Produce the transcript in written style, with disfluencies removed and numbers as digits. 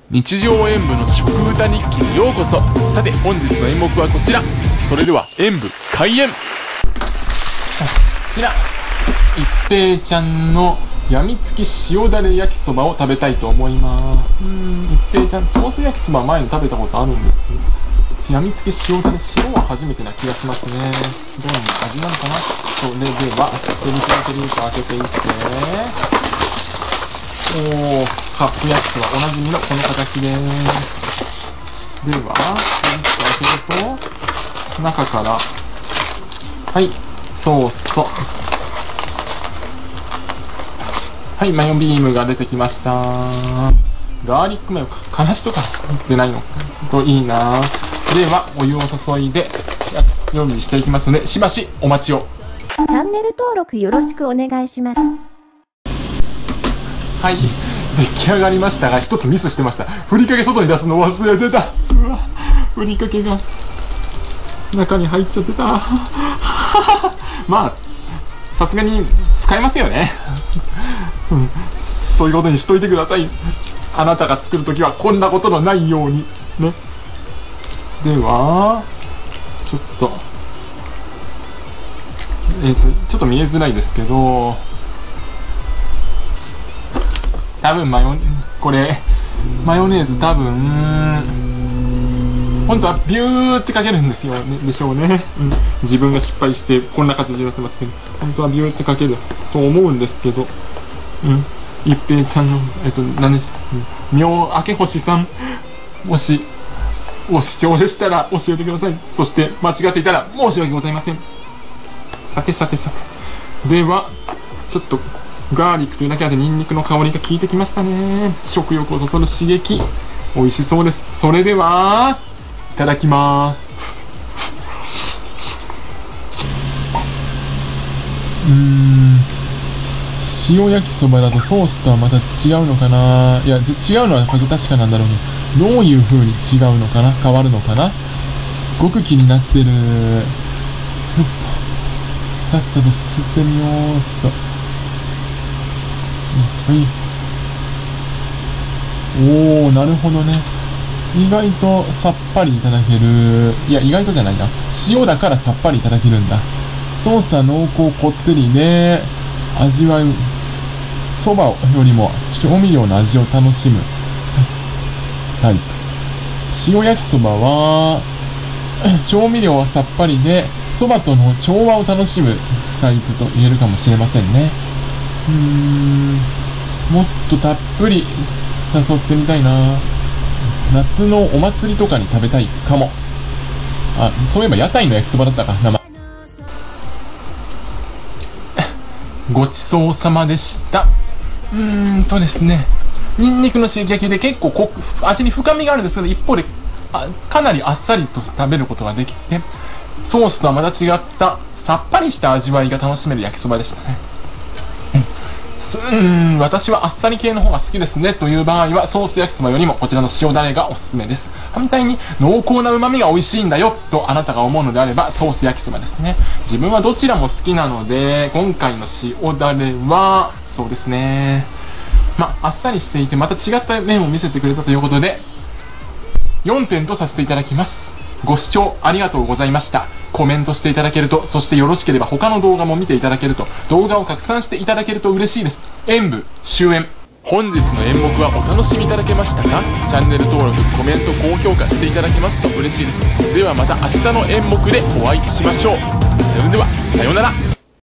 日常演舞の食歌日記にようこそ。さて本日の演目はこちら。それでは演舞開演。こちら一平ちゃんのやみつき塩だれ焼きそばを食べたいと思います。一平ちゃんソース焼きそば前に食べたことあるんですけど、やみつき塩だれ塩は初めてな気がしますね。どんな味なのかな。それではテリテリと開けていって、カップ焼きそばおなじみのこの形です。では開けると中からソースとマヨビームが出てきました。ガーリックマヨか、からしとか出ないのといいな。ではお湯を注いで準備していきますので、しばしお待ちを。 チャンネル登録よろしくお願いします。 出来上がりましたが、一つミスしてました。ふりかけ外に出すの忘れてた。うわ、ふりかけが中に入っちゃってた。まあさすがに使えますよね。そういうことにしといてください。あなたが作るときはこんなことのないようにね。ではちょっとちょっと見えづらいですけど、多分マヨネーズ多分本当はビューってかけるんですよね、でしょうね。自分が失敗してこんな形になってますけど、本当はビューってかけると思うんですけど、一平ちゃんの何でした、明明星さん、もしご視聴でしたら教えてください。そして間違っていたら申し訳ございません。さてではちょっとガーリックというだけあってニンニクの香りが効いてきましたね。食欲をそそる刺激、美味しそうです。それではいただきます。塩焼きそばだとソースとはまた違うのかな。いや、違うのは確かなんだろうけど、どういう風に違うのかな、変わるのかな、すっごく気になってる。さっさとすすってみようっと。なるほどね。意外とさっぱりいただける。いや、意外とじゃないな。塩だからさっぱりいただけるんだ。ソースは濃厚こってりで、味わうそばよりも調味料の味を楽しむタイプ。塩焼きそばは調味料はさっぱりで、そばとの調和を楽しむタイプと言えるかもしれませんね。もっとたっぷり誘ってみたいな。夏のお祭りとかに食べたいかも。そういえば屋台の焼きそばだったか、名前。ごちそうさまでした。ですね、ニンニクの刺激で結構味に深みがあるんですけど、一方でかなりあっさりと食べることができて、ソースとはまた違ったさっぱりした味わいが楽しめる焼きそばでしたね。私はあっさり系の方が好きですねという場合は、ソース焼きそばよりもこちらの塩だれがおすすめです。反対に濃厚な旨味が美味しいんだよとあなたが思うのであれば、ソース焼きそばですね。自分はどちらも好きなので、今回の塩だれはそうですね、あっさりしていてまた違った面を見せてくれたということで4点とさせていただきます。ご視聴ありがとうございました。コメントしていただけると、そしてよろしければ他の動画も見ていただけると、動画を拡散していただけると嬉しいです。演舞終演。本日の演目はお楽しみいただけましたか？チャンネル登録、コメント、高評価していただけますと嬉しいです。ではまた明日の演目でお会いしましょう。それではさようなら。